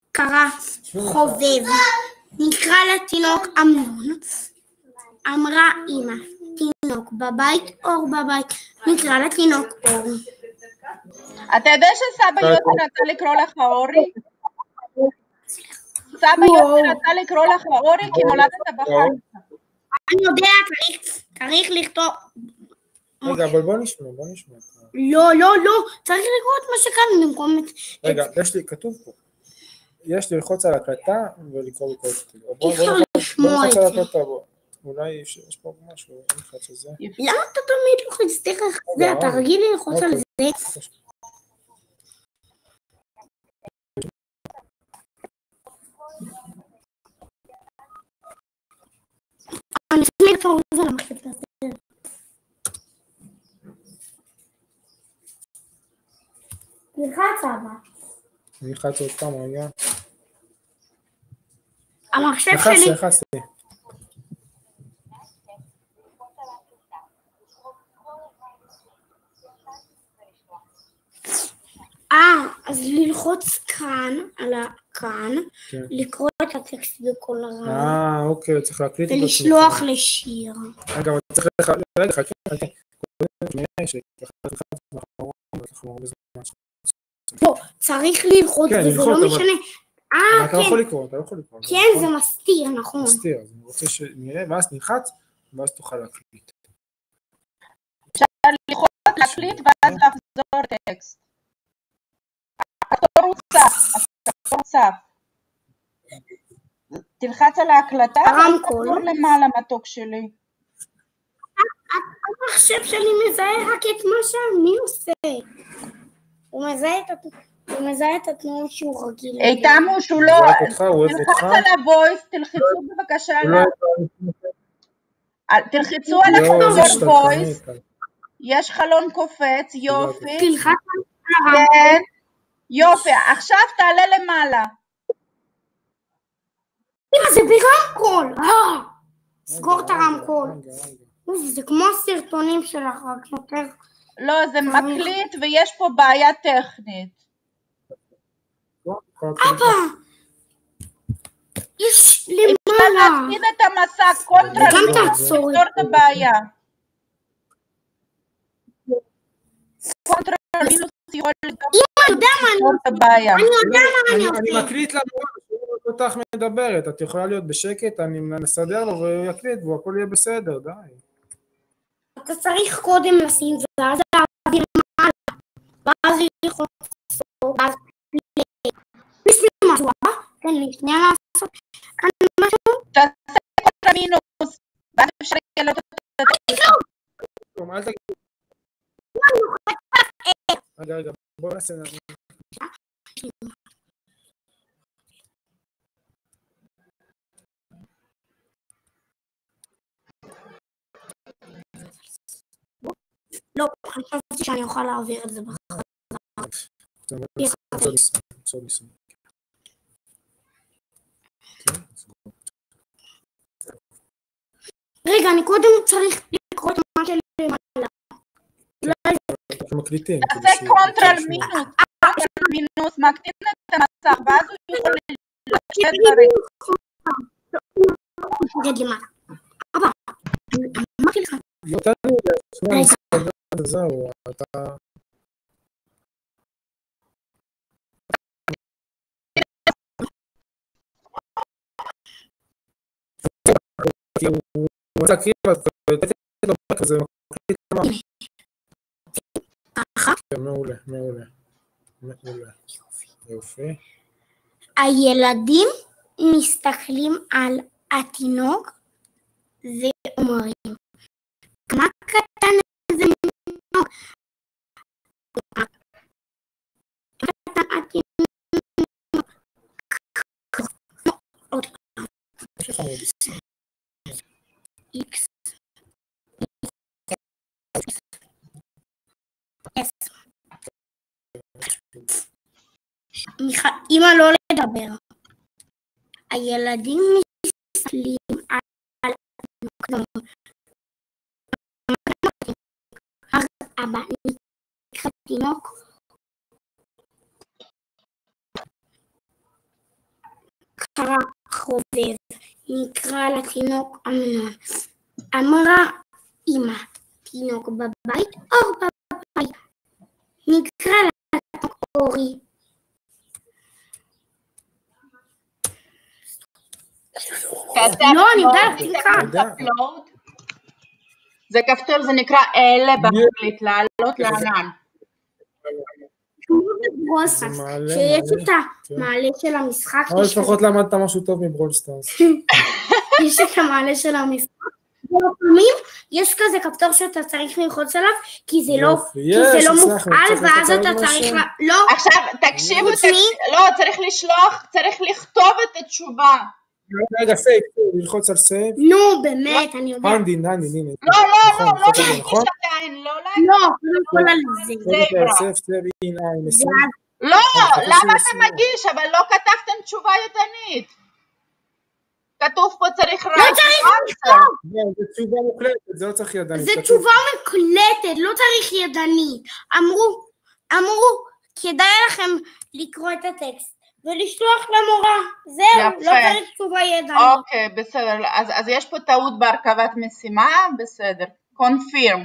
קרא חובב, נקרא לתינוק אמנון, אמרה אמא, תינוק בבית, אור בבית, נקרא לתינוק אור. אתה יודע שסבא יוסי רצה לקרוא לך אורי? סבא יוסי רצה לקרוא לך אורי כי נולדת בחנוכה. אני יודע, צריך לכתוב. רגע, אבל בוא נשמע. לא, צריך לקרוא את מה שכאן במקום את... רגע, כתוב פה. יש ללחוץ על הקלטה ולקרוא בכל זאת. אי אפשר לשמוע את זה. אולי יש פה משהו, נלחץ על זה. למה אתה תמיד לוחץ דרך זה? אתה רגיל ללחוץ על זה. אני אשמח לפרוז על המחשב הזה. נלחץ אבא. נלחץ עוד פעם, רגע. המחשב שלי. לחצתי. אז ללחוץ כאן, על הכאן, לקרוא את הטקסט בכל הרעיון. אוקיי, צריך להקליט. ולשלוח לשיר. רגע, אבל צריך חכה. לא, צריך ללחוץ וזה לא משנה. אתה לא יכול לקרוא. כן, זה מסתיר, נכון. מסתיר, אז אני רוצה שנראה, ואז נלחץ, ואז תוכל להקליט. אפשר ללחוץ להקליט ואז לחזור טקסט. הכפתור צף. תלחץ על ההקלטה, תחזור למעלה מתוק שלי. המחשב שלי מזהה רק את מה שאני עושה. הוא מזהה את התנועות שהוא רגיל. איתנו שהוא לא... תלחץ על הוויס, תלחצו בבקשה תלחצו על הכתובת וויס. יש חלון קופץ, יופי. תלחץ על כן. יופי, עכשיו תעלה למעלה. אמא, זה ברמקול. סגור את הרמקול. זה כמו הסרטונים שלך, רק יותר. לא, זה מקליט ויש פה בעיה טכנית. אבא, יש למעלה. אפשר להצמיד את המסך, קונטרול, לפתור את הבעיה. קונטרול מינוס יכול לפתור את הבעיה. אני אני מקליט לנו, אותך מדברת, את יכולה להיות בשקט, אני נסדר לו והוא יקליט והכל יהיה בסדר, די. אתה צריך קודם לשים ואז להעביר מעלה, ואז ללחוץ ואז יש לי משהו, תן לי שנייה לעשות כאן משהו. תעשה קונטרול מינוס, ואז אפשר לקלוט את זה. אל תגיד. רגע, בוא נעשה לא, אני חושבת שאני אוכל להעביר את זה בחזרה. רגע, אני קודם צריך לקרוא את מה שלי למעלה. תעשה קונטרול מינוס, מקטין את המסך, ואז הוא יכול לשבת דברים. תגיד למעלה. אבא, אמרתי לך. זהו, אתה... הוא רוצה להקריב, אז הוא מקליט ממש. מעולה. יופי. הילדים מסתכלים על התינוק ואומרים, כמה קטן זה תינוק? קטן התינוק. עוד פעם. X. אמא לא לדבר. הילדים מסתכלים על התינוק. אבא נקרא תינוק. שרה חובב, נקרא לתינוק אמנון. אמרה אמא, תינוק בבית, אור בבית. נקרא לתינוק אורי. לא, אני יודעת, זה כפתור, זה נקרא אלה באנגלית, לעלות לענן. שיש את המעלה של המשחק. אבל לפחות למדת משהו טוב מברול סטארס. יש את המעלה של המשחק. ולפעמים יש כזה כפתור שאתה צריך ללחוץ עליו, כי זה לא מופעל, ואז אתה צריך... לא. עכשיו, תקשיבו, לא, צריך לשלוח, צריך לכתוב את התשובה. רגע, סייב, ללחוץ על סייב. נו, באמת, אני יודע. הנדי. לא להגיש עדיין, לא להגיש. לא על זה. לא, למה אתה מגיש? אבל לא כתבתם תשובה ידנית. כתוב פה צריך רק... לא צריך לכתוב. זה תשובה מוקלטת, זה לא צריך ידנית. זה תשובה מוקלטת, לא צריך ידנית. אמרו, כדאי לכם לקרוא את הטקסט. ולשלוח למורה, זהו, לא צריך תשובה ידנית. אוקיי, בסדר, אז יש פה טעות בהרכבת משימה, בסדר, קונפירם.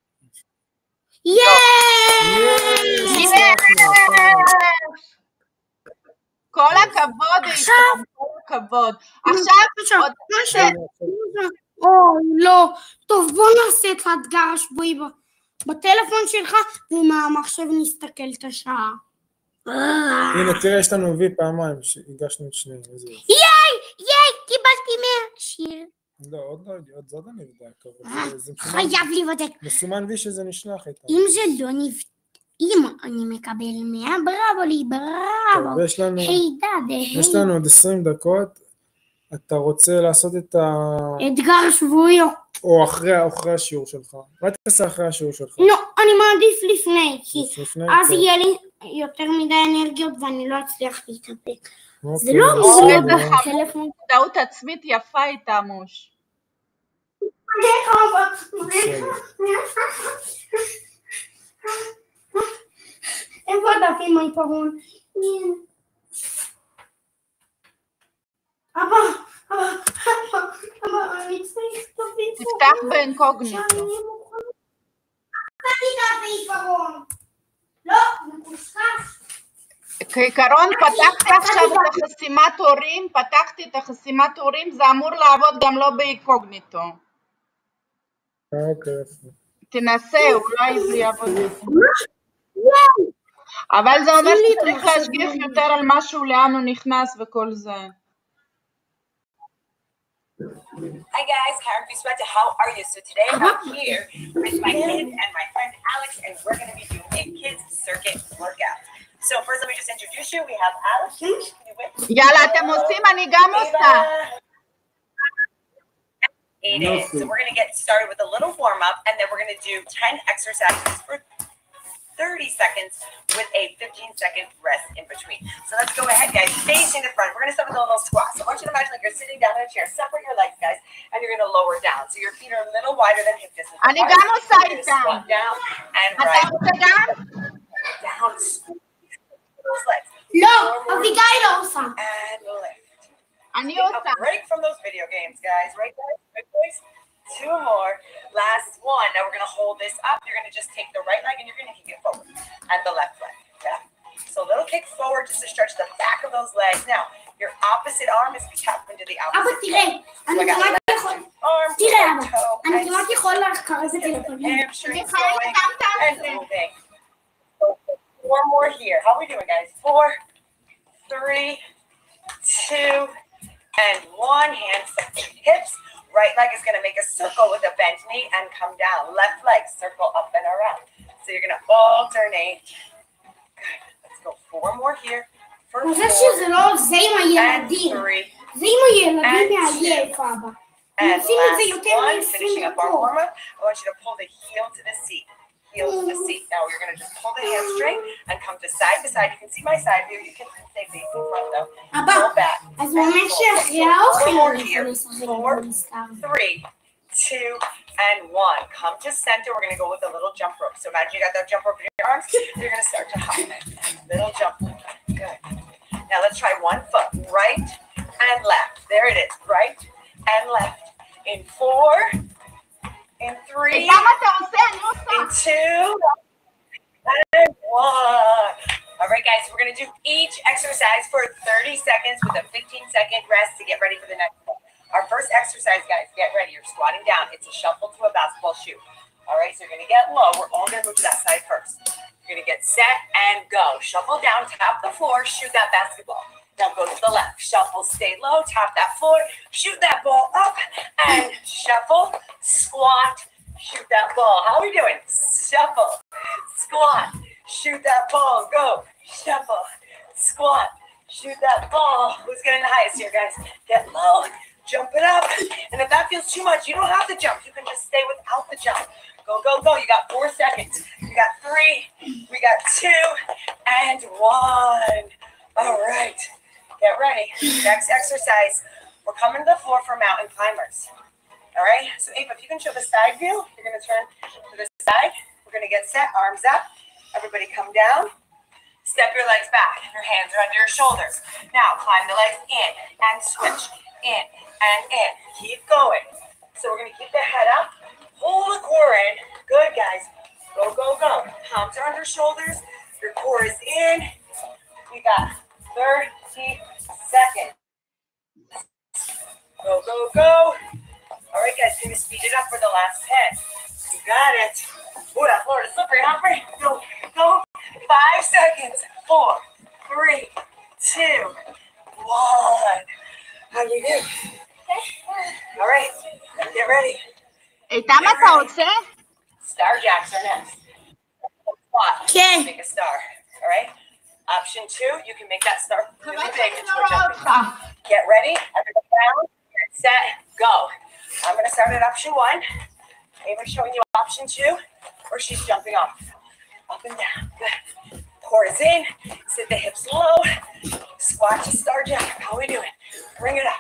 כל הכבוד, כל הכבוד. עכשיו, לא, טוב, בוא נעשה את האתגר השבועי בטלפון שלך, ומהמחשב נסתכל את השעה. הנה, תראה, יש לנו וי פעמיים, הגשנו את שניהם. ייי, קיבלתי 100 שיר. לא, עוד זאת אני יודע. חייב להיבדק. מסומן וי שזה נשלח איתה. אם זה לא נבדק, אם אני מקבל 100, בראבו לי, בראבו. יש לנו עוד 20 דקות. אתה רוצה לעשות את אתגר שבועי. או אחרי השיעור שלך. מה תעשה אחרי השיעור שלך? לא, אני מעדיף לפני, כי אז יהיה לי יותר מדי אנרגיות ואני לא אצליח להתאפק. זה לא אמור להיות בטלפון. טעות עצמית יפה איתה, מוש. איפה הדף עם העיפרון? אבא, אני צריך תביא פה. תפתח באינקוגניטו. אני דף בעיפרון. לא, מקושקש. כעיקרון פתחתי עכשיו את החסימת הורים, פתחתי את החסימת הורים, זה אמור לעבוד גם לא באינקוגניטו. אוקיי. תנסה, אולי זה יעבוד. אבל זה אומר שצריך להשגיח יותר על משהו, לאן הוא נכנס וכל זה. Hi guys, Karen Fusbetta, how are you? So today I'm here with my kids and my friend Alex, and we're going to be doing a kids circuit workout. So first let me just introduce you. We have Alex. יאללה, אתם עושים, אני גם עושה. It is. So we're going to get started with a little warm up, and then we're going to do 10 exercises for 30 seconds with a 15-second rest in between. So let's go ahead, guys. Facing the front. We're going to start with a little squat. So I want you to imagine like you're sitting down in a chair. Separate your legs, guys, and you're going to lower down. So your feet are a little wider than hip distance. אני גם עושה איתם. Squat down and אתה right רוצה גם? down. Those legs. לא, אביגיל לא עושה. And lift. אני Take עושה. a break from those video games, guys. Right, guys? Good boys. 2 more. Last one. Now we're going to hold this up. You're going to just take the right leg and you're going to kick it forward. And the left leg. Yeah. So a little kick forward just to stretch the back of those legs. Now, your opposite arm is tapped into the אבא, opposite תראה, leg. So אני I got כמעט left יכול, arm, תראה right אבא, toe, אני and כמעט יכול לקרב את הטלפונים. hamstrings going and moving. So 4 more here. How are we doing, guys? 4, 3, 2, and 1. Hands at the hips. Right leg is going to make a circle with a bent knee and come down. Left leg, circle up and around. So you're going to alternate. Good. Let's go 4 more here. For 4 זה שזה לא זה עם and הילדים. 3 זה עם הילדים מעייף, אבא. and עושים את זה last יותר one. מ-20 Finishing up our דקות. warm up. I want you to pull the heel to the seat. Heel to the seat. Now you're going to just pull the hamstring and come to side. You can see my side view. You can stay facing front though. אבא, Pull back. אז הוא אומר שאחרי האוכל הוא יכול לשחק במסתר. 3, 2, and 1. Come to center. We're going to go with a little jump rope. So imagine you got that jump rope in your arms. You're going to start to hop it. Little jump rope. Good. Now let's try 1 foot. Right and left. There it is. Right and left. In 4, in 3, כמה אתה עושה? אני עושה. in 2, and 1. All right, guys, we're going to do each exercise for 30 seconds with a 15-second rest to get ready for the next one. Our first exercise, guys, get ready. You're squatting down. It's a shuffle to a basketball shoot. All right, so you're going to get low. We're all going to move to that side first. You're going to get set and go. Shuffle down, tap the floor, shoot that basketball. Now go to the left. Shuffle, stay low, tap that floor, shoot that ball up, and shuffle, squat, shoot that ball. How are we doing? Shuffle, squat, shoot that ball. Go. Shuffle, squat, shoot that ball. Who's getting the highest here, guys? Get low, jump it up. And if that feels too much, you don't have to jump. You can just stay without the jump. Go, go, go. You got 4 seconds. We got 3, we got 2, and 1. All right. Get ready. Next exercise. We're coming to the floor for mountain climbers. All right. So, Ava, if you can show the side view, you're going to turn to the side. We're going to get set. Arms up. Everybody come down. Step your legs back. Your hands are under your shoulders. Now, climb the legs in and switch. In and in. Keep going. So, we're going to keep the head up. Pull the core in. Good, guys. Go, go, go. Palms are under shoulders. Your core is in. We got 30 seconds. Go, go, go. All right, guys, going to speed it up for the last 10. You got it. Ooh, that floor is slippery, Humphrey. Go, go. 5 seconds. 4, 3, 2, 1. How you do? All right, get ready. כמה אתה עושה? Star jacks are next. Squat. Okay. Make a star. All right. Option 2, you can make that star really big into a רואה jumping. אותך. Get ready. Everybody down. Get set. Go. I'm going to start at option 1. Ava's showing you option 2, where she's jumping off. Up and down. Good. Core is in. Sit the hips low. Squat to star jack. How are we doing? Bring it up.